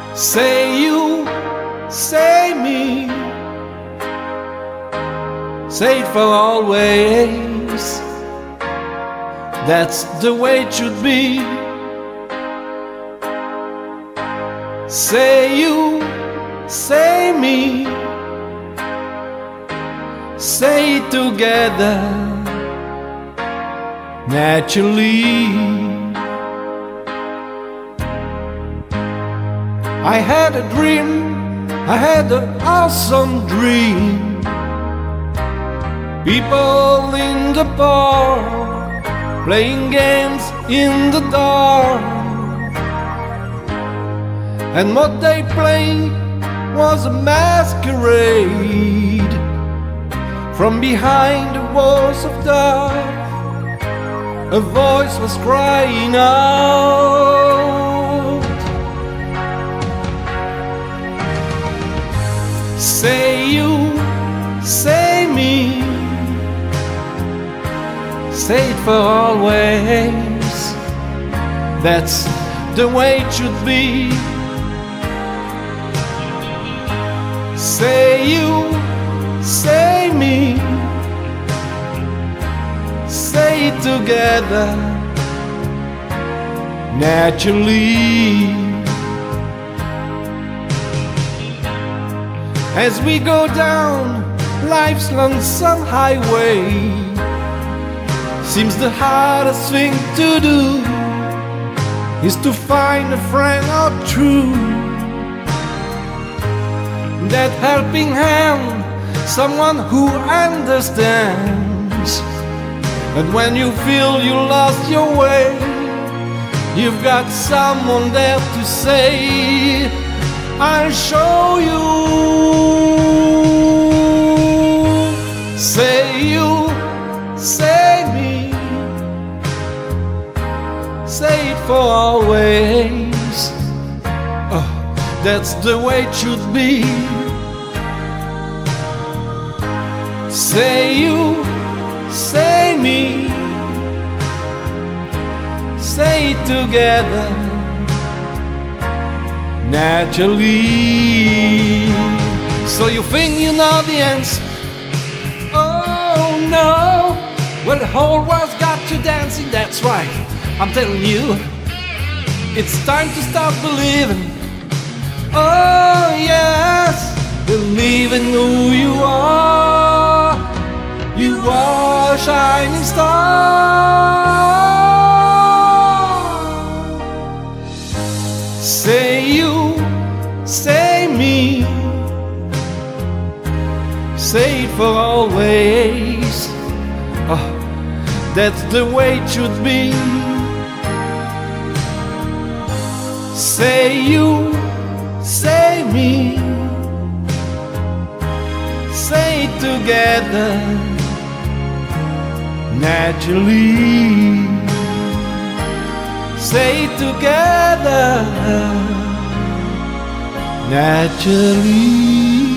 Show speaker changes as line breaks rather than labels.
Say you, say me, say it for always. That's the way it should be. Say you, say me, say it together naturally. I had a dream, I had an awesome dream. People in the park, playing games in the dark. And what they played was a masquerade. From behind the walls of dark, a voice was crying out. Say you, say me, say it for always. That's the way it should be. Say you, say me, say it together naturally. As we go down life's lonesome highway, seems the hardest thing to do is to find a friend or two. That helping hand, someone who understands. And when you feel you lost your way, you've got someone there to say, I'll show you. Say you, say me, say it for always. Oh, that's the way it should be. Say you, say me, say it together naturally. So you think you know the answer? Oh no, well the whole world's got you dancing. That's right, I'm telling you, it's time to start believing. Oh yes, believe in who you are. You are a shining star. Say you, say me, say it for always. Oh, that's the way it should be. Say you, say me, say it together naturally. Say it together naturally.